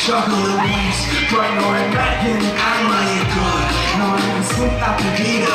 chocolate wings bright 노래맑은 악마의 꽃 너는 숨 앞에 비가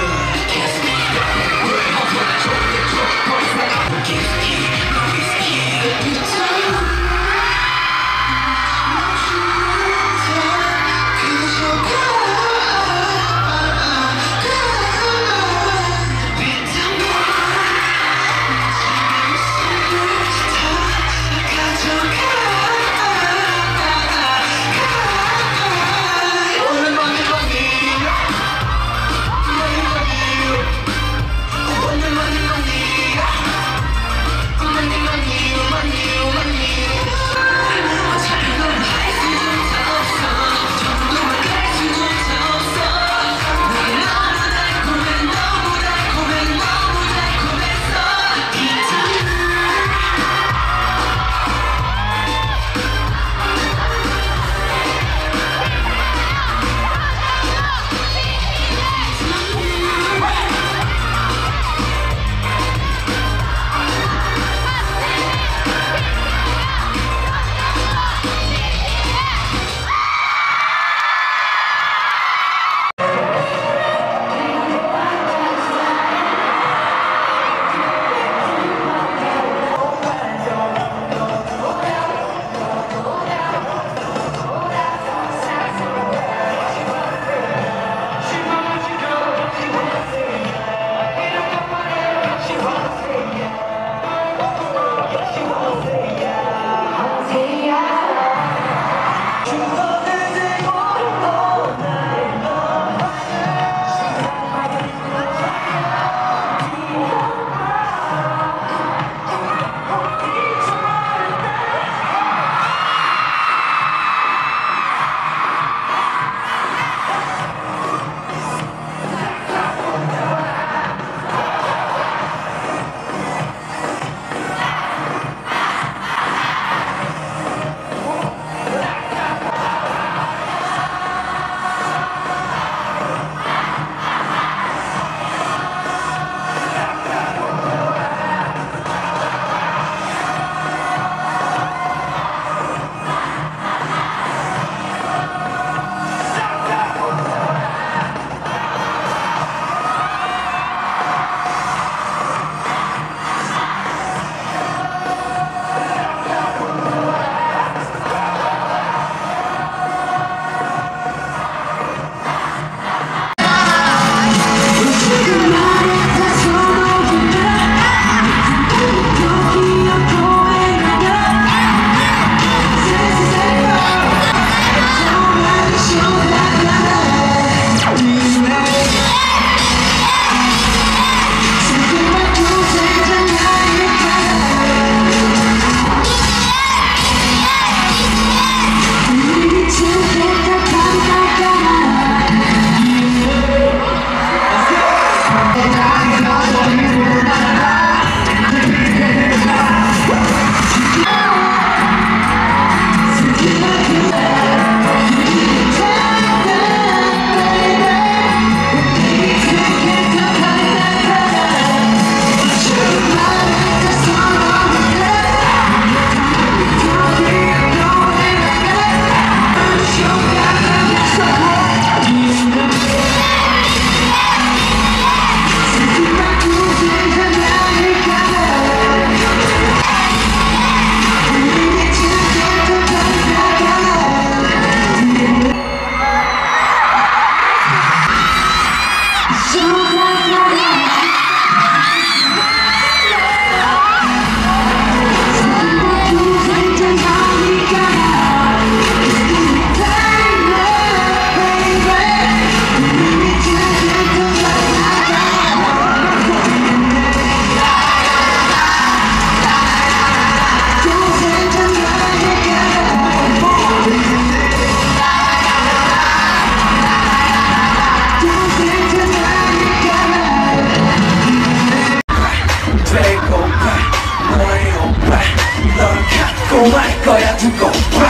말 거야 두고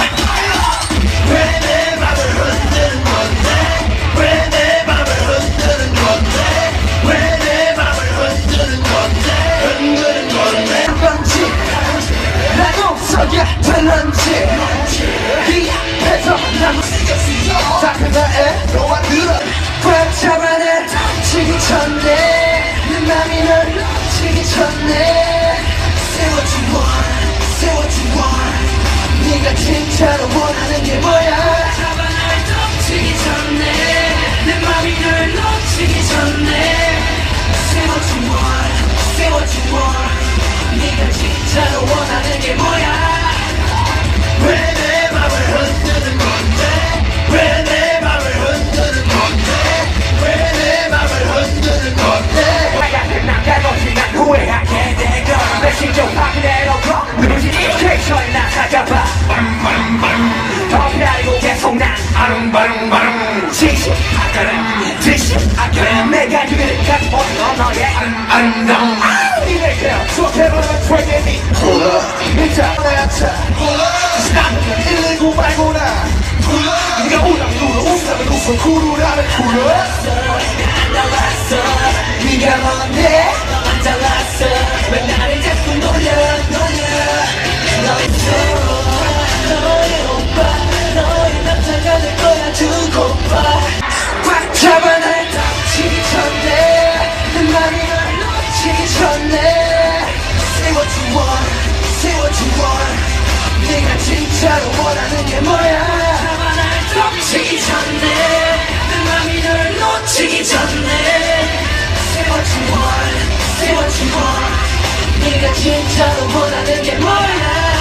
왜 내 맘을 흔드는 건데 왜 내 맘을 흔드는 건데 왜 내 맘을 흔드는 건데 건지 나도 서게 될런지 진짜로 원하는 게 뭐야 잡아 날 덮치기 전에 내 맘이 널 놓치기 전에 Say what you want, say what you want 네가 진짜로 원하는 게 뭐야 왜 내 맘을 흔드는 건데 왜 내 맘을 흔드는 건데 왜 내 맘을 흔드는 건데 왜 같은 남자를 놓지 난 후회하게 되고 내 심정 확인해놓고 누구지 익숙해져야 나 찾아봐 더 피하고 계속 난 아릉바릉바릉 지시하거든 지시하거든 내가 그를 같이 보는 너의 아름다움 이래서 수업해보는 트랙이 불러 진짜 나야 차 불러 119 말고 나 불러 네가 우랑 눌러 웃으면 웃어 구루라는 불러 나왔어 네가 뭔데 너만 잘났어 왜 나를 자꾸 놀려 너 있어 너의 오빠 너의 남자가 될 거야 두고 봐꽉 잡아 날 덮치기 전에 내 맘이 널 놓치기 전에 Say what you want Say what you want 네가 진짜로 원하는 게 뭐야 잡아 날 덮치기 전에 내 맘이 널 놓치기 전에 Say what you want Say what you want 네가 진짜로 원하는 게 뭐야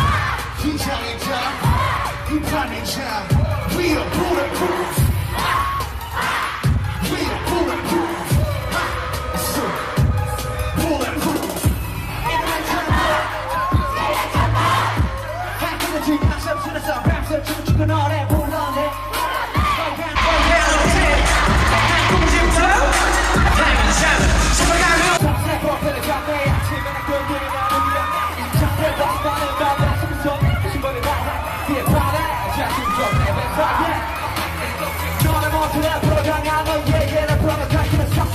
We are bulletproof. 그 노래 불러내 너를 모두 앞으로 향하는 얘기를 풀어가기면서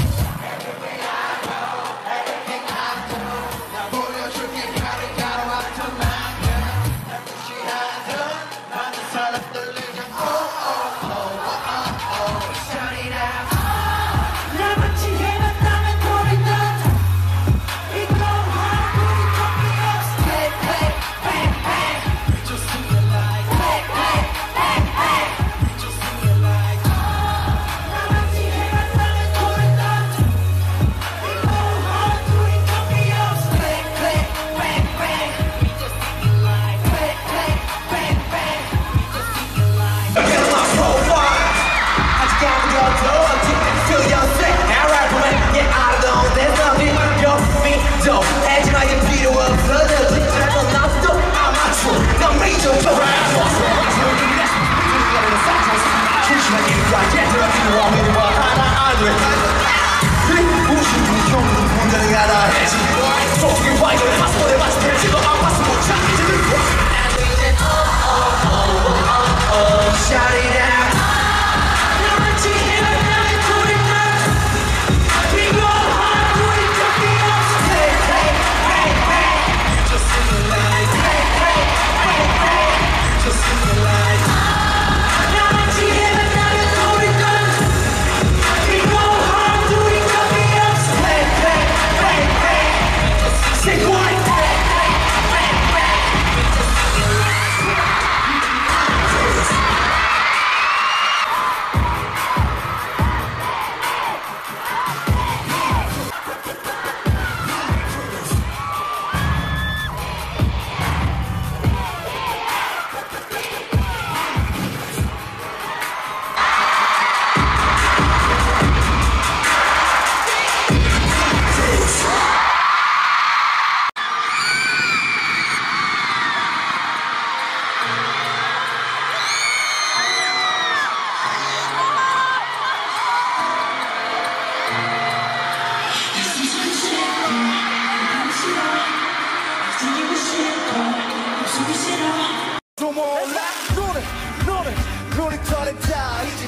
놀이터에다 이제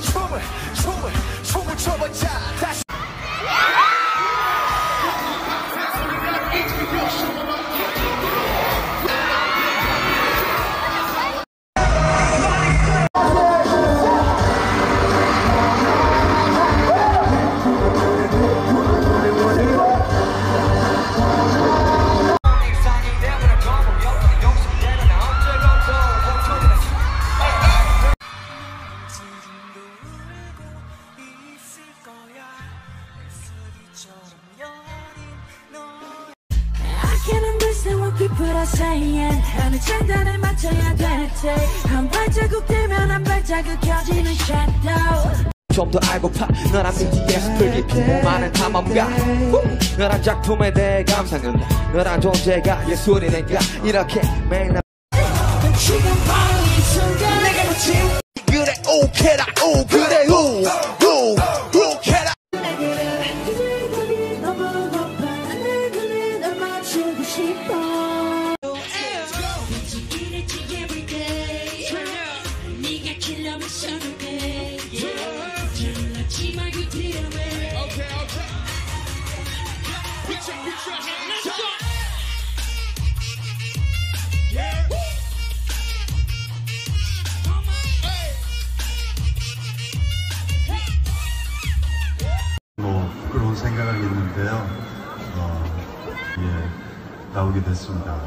춤을 춰보자 다시 People are saying 어느 장단에 맞춰야 되는지 한 발자국 되면 한 발자국 켜지는 shadow 좀 더 알고파 너란 BTS 불깊이 많은 탐험가 너란 작품에 대해 감상은 너란 존재가 예술이니까 이렇게 매일 나 지금 바로 이 순간 내가 놓친 그래 오케라 오 그래 오케라 너무 높아 내 눈에 널 맞추고 싶어 부끄러운 생각을 했는데요. 나오게 됐습니다.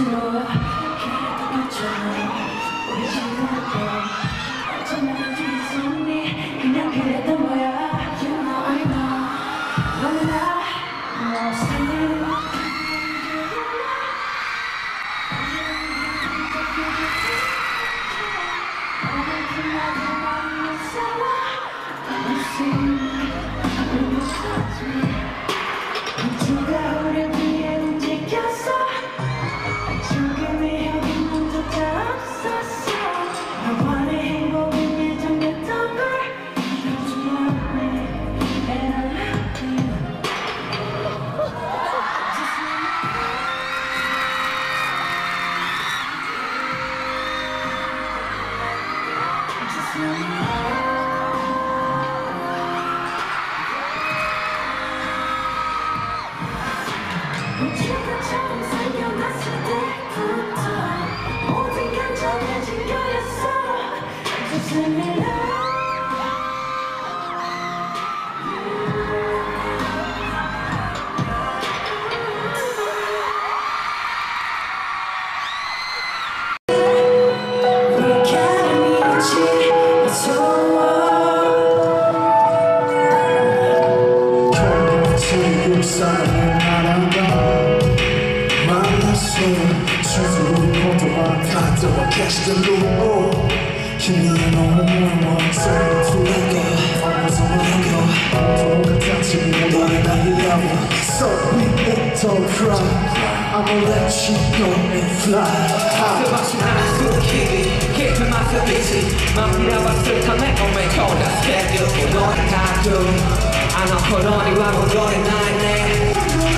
스스로와 기다렸잖아 우리 지금도 어쩌면 뒤집니 그냥 그랬던 거야 You know I know 너는 나 없으니 누가 우릴 위해 움직였어 죽음이 여기 먼저 다 없었어 나만의 행복은 예정했던 걸 You love me and I love you Just let me know 우주가 처음 생겨났을 때부터 모든 건 정해진 거였어 Just let me know 우리 가슴이 무서워 지금 사랑을 말한다 만났어 최소로 포도와 가져와 캐시들로 힘이 너무 멀어 소리가 어서 넘겨 똑같이 너를 날리려고 So we don't cry I'ma let you go and fly 스마시 하나 숨기기 깊은 마스비지 맘이라 봤을까 내 몸에 거다 스케줄 너의 타투 안 아파 너니 와고 너의 나이네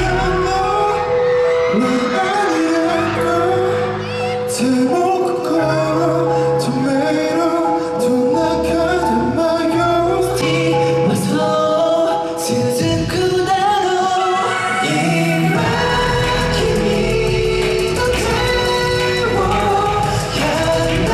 넌 아니랄까 대목 걸어 토마토 또 나가도 말고 와서 슬슬 그대로 이 막힘이 더 태워 한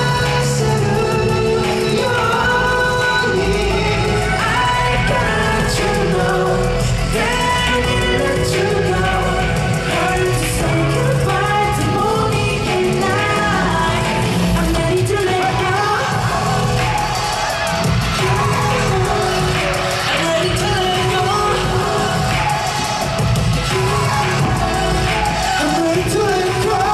날새는 영원히 I got you know that I let you go Hard to say goodbye to morning and night I'm ready to let go I'm ready to let go I'm ready to let go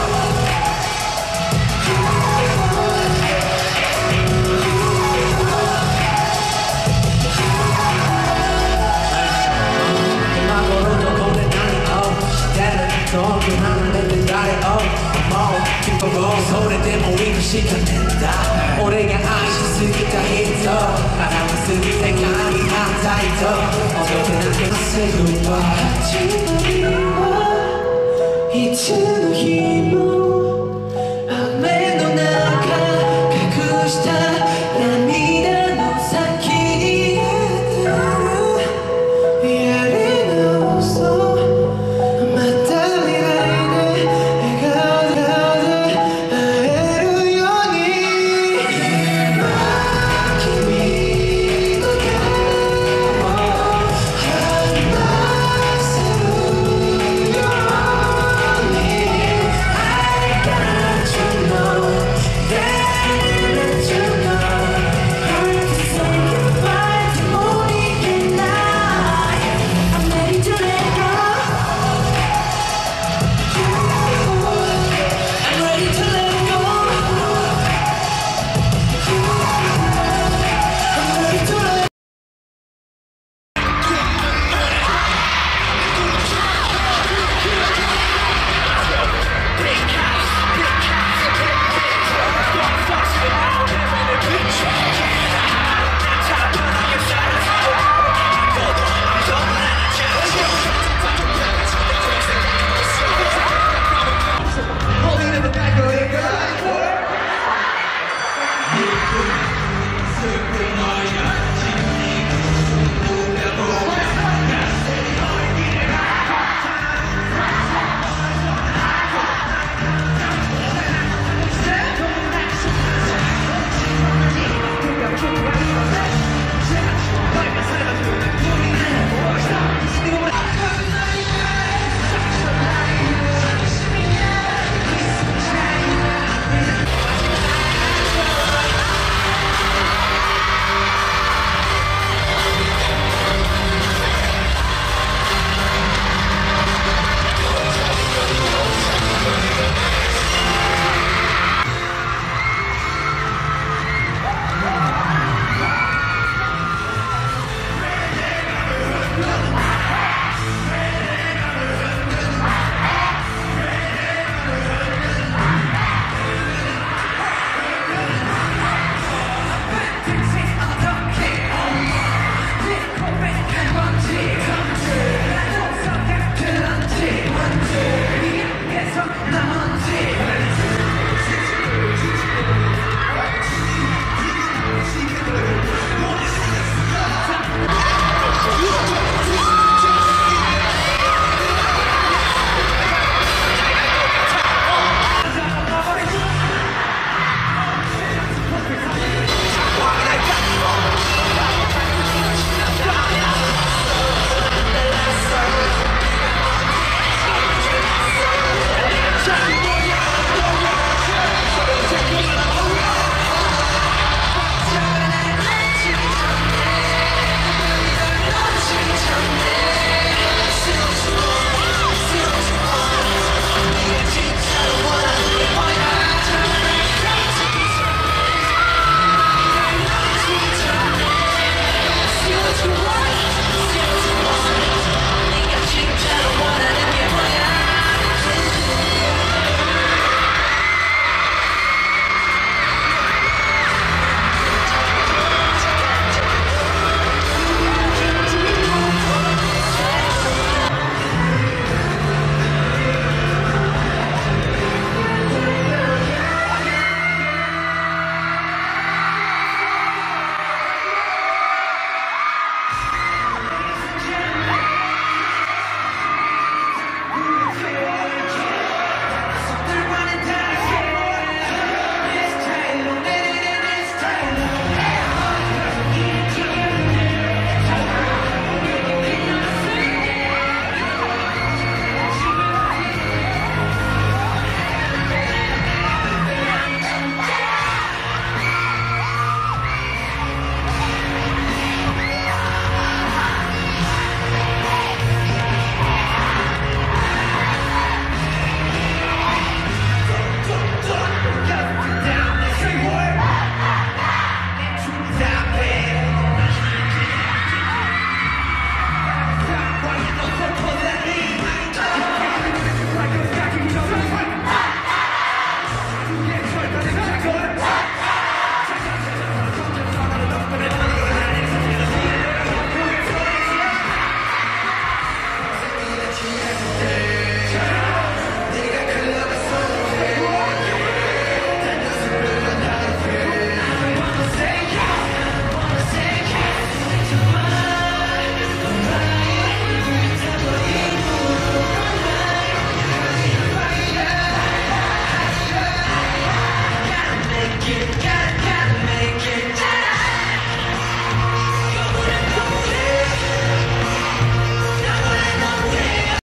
음악으로도 고백하는 시대를 더 변하는 애들 나를 기뻐고 소리들 모이고 시켜낸다 오래가 아이시 쓰기가 힘들어 바람을 쓰기 생각이 한다 있어 어떻게나 그만 say goodbye 잊지